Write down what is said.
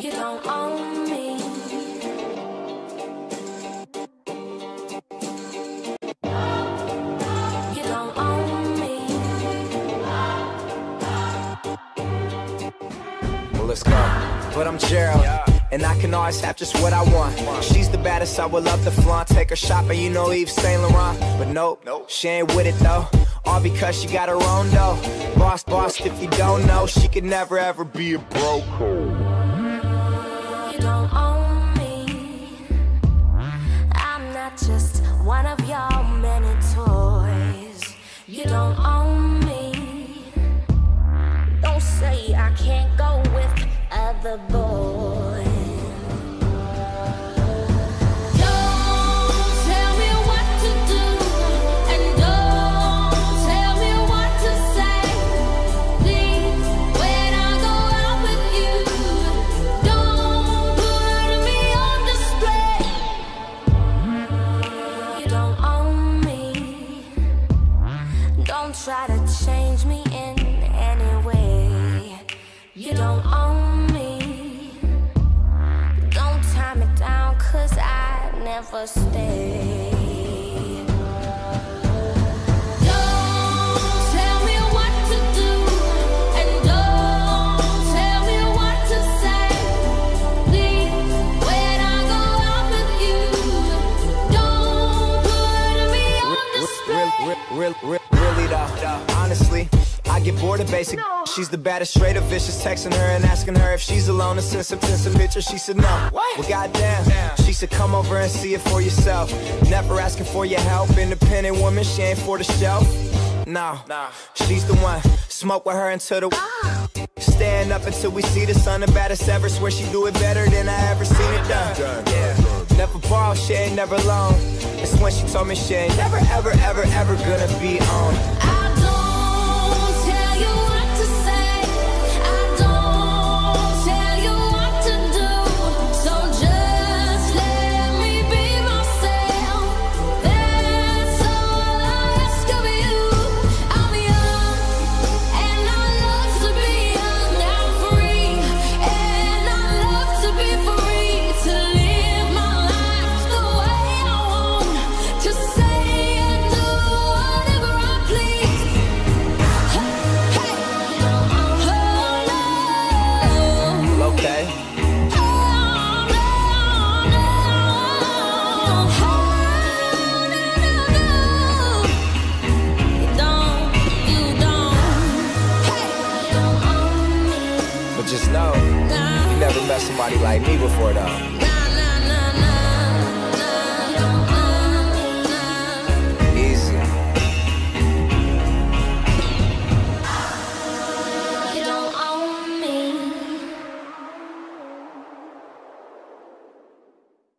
You don't own me. You don't own me. Well, let's go. But I'm Gerald, and I can always have just what I want. She's the baddest, I would love to flaunt. Take her shopping, you know Yves Saint Laurent. But nope, she ain't with it though. All because she got her own dough. Boss, if you don't know, she could never ever be a broke. You don't own me. I'm not just one of your many toys. You don't own me. Don't say I can't go with other boys. Try to change me in any way. You don't own me. Don't tie me down, cause I never stay. Don't tell me what to do, and don't tell me what to say. Please, when I go out with you, don't put me on display. Really though, honestly, I get bored of basic. She's the baddest, straight up vicious. Texting her and asking her if she's alone and send some pictures. She said no. Well, goddamn. She said come over and see it for yourself. Never asking for your help. Independent woman, she ain't for the shelf. No, she's the one. Smoke with her until the stand up until we see the sun. The baddest ever. Swear she do it better than I ever seen it done. Yeah, never borrow, she ain't never loan. It's when she told me she ain't never, ever, ever, ever gonna be on. I don't tell you what to say. I don't tell you what to do. So just let me be myself. That's all I ask of you. I'm young and I love to be young. I'm free and I love to be free. To live my life the way I want. To say and do whatever I please. Hey, oh no. Okay. Oh no, you don't. Hey, you don't own me. But just know, you never met somebody like me before though.